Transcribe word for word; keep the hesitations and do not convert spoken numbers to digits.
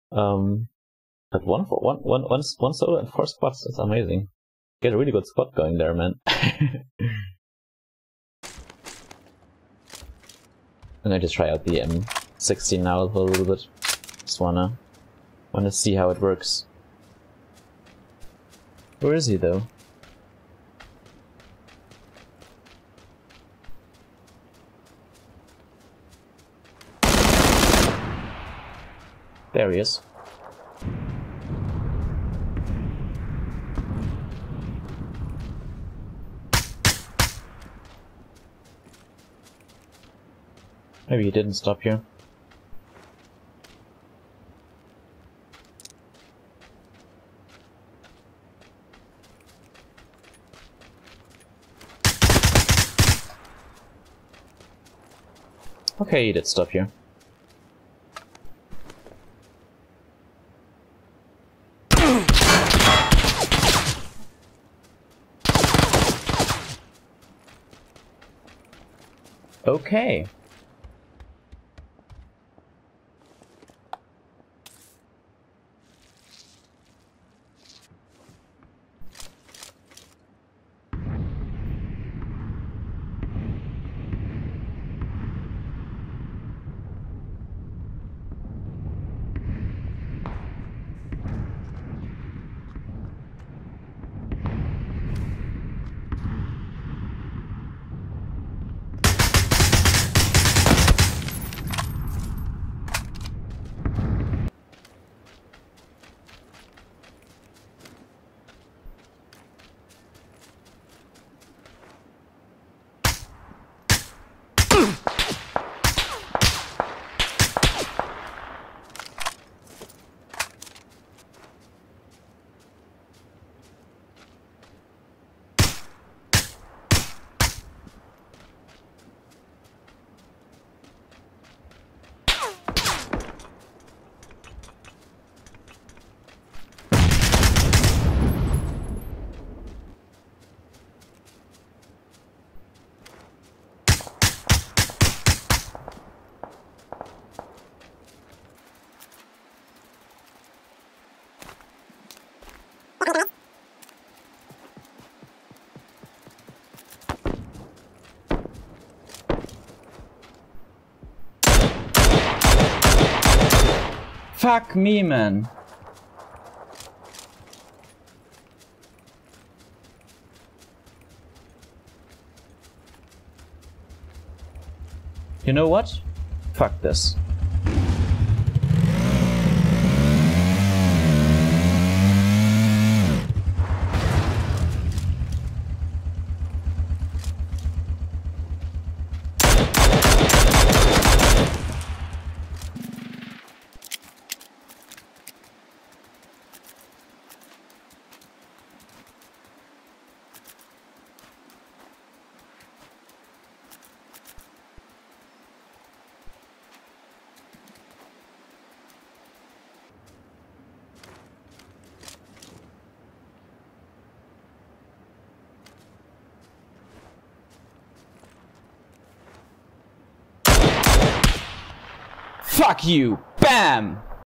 Um, but one for one, one, one, one solo and four squads. That's amazing. Get a really good squad going there, man. I'm going to try out the M sixteen now for a little bit. Just wanna wanna see how it works. Where is he though? There he is. Maybe he didn't stop here. Okay, he did stop here. Okay. Fuck me, man. You know what? Fuck this. Fuck you! Bam!